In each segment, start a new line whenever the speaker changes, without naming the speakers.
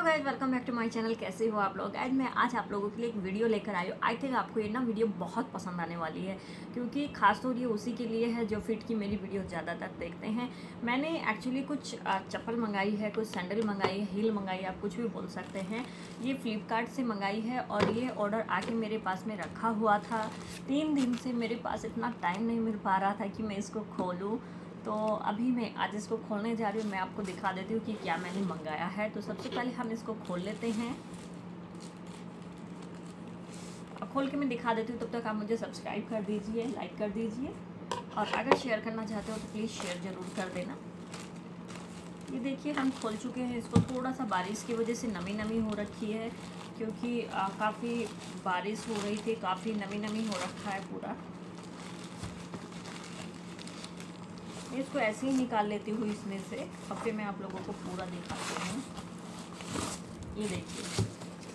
Guys, welcome back to my channel. कैसे हो आप लोग? गाइज मैं आज आप लोगों के लिए एक वीडियो लेकर आई हूँ। आई थिंक आपको ये वीडियो बहुत पसंद आने वाली है, क्योंकि खास तौर ये उसी के लिए है जो फिट की मेरी वीडियो ज़्यादातर देखते हैं। मैंने एक्चुअली कुछ चप्पल मंगाई है, कुछ सैंडल मंगाई है, हील मंगाई है, आप कुछ भी बोल सकते हैं। ये फ्लिपकार्ट से मंगाई है और ये ऑर्डर आके मेरे पास में रखा हुआ था। 3 दिन से मेरे पास इतना टाइम नहीं मिल पा रहा था कि मैं इसको खोलूँ। तो अभी मैं आज इसको खोलने जा रही हूँ। मैं आपको दिखा देती हूँ कि क्या मैंने मंगाया है। तो सबसे पहले हम इसको खोल लेते हैं। अब खोल के मैं दिखा देती हूँ, तब तक आप मुझे सब्सक्राइब कर दीजिए, लाइक कर दीजिए और अगर शेयर करना चाहते हो तो प्लीज़ शेयर ज़रूर कर देना। ये देखिए हम खोल चुके हैं इसको। थोड़ा सा बारिश की वजह से नमी नमी हो रखी है, क्योंकि काफ़ी बारिश हो रही थी, काफ़ी नमी नमी हो रखा है पूरा। इसको ऐसे ही निकाल लेती हूँ इसमें से। अब फिर मैं आप लोगों को पूरा दिखाती हूँ। ये देखिए,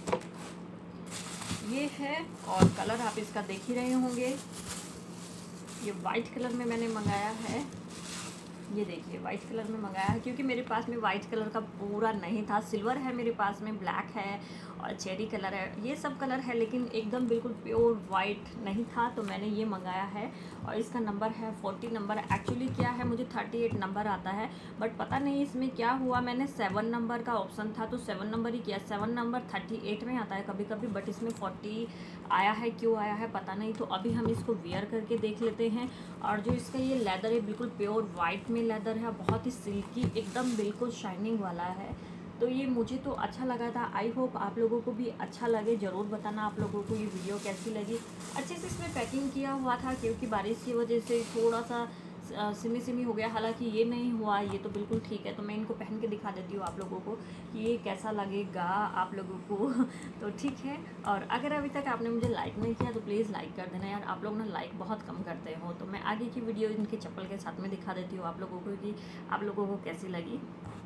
ये है और कलर आप इसका देख ही रहे होंगे। ये वाइट कलर में मैंने मंगाया है। ये देखिए वाइट कलर में मंगाया है, क्योंकि मेरे पास में वाइट कलर का पूरा नहीं था। सिल्वर है मेरे पास में, ब्लैक है और चेरी कलर है, ये सब कलर है, लेकिन एकदम बिल्कुल प्योर वाइट नहीं था। तो मैंने ये मंगाया है और इसका नंबर है 40 नंबर। एक्चुअली क्या है, मुझे 38 नंबर आता है, बट पता नहीं इसमें क्या हुआ। मैंने 7 नंबर का ऑप्शन था तो 7 नंबर ही किया। 7 नंबर 38 में आता है कभी कभी, बट इसमें 40 आया है। क्यों आया है पता नहीं। तो अभी हम इसको वियर करके देख लेते हैं। और जो इसका ये लेदर है, बिल्कुल प्योर वाइट में लेदर है, बहुत ही सिल्की, एकदम बिल्कुल शाइनिंग वाला है। तो ये मुझे तो अच्छा लगा था। आई होप आप लोगों को भी अच्छा लगे। ज़रूर बताना आप लोगों को ये वीडियो कैसी लगी। अच्छे से इसमें पैकिंग किया हुआ था, क्योंकि बारिश की वजह से थोड़ा सा सिमी सिमी हो गया। हालांकि ये नहीं हुआ, ये तो बिल्कुल ठीक है। तो मैं इनको पहन के दिखा देती हूँ आप लोगों को कि ये कैसा लगेगा आप लोगों को। तो ठीक है। और अगर अभी तक आपने मुझे लाइक नहीं किया तो प्लीज़ लाइक कर देना यार। आप लोग ना लाइक बहुत कम करते हो। तो मैं आगे की वीडियो इनके चप्पल के साथ में दिखा देती हूँ आप लोगों को कि आप लोगों को कैसी लगी।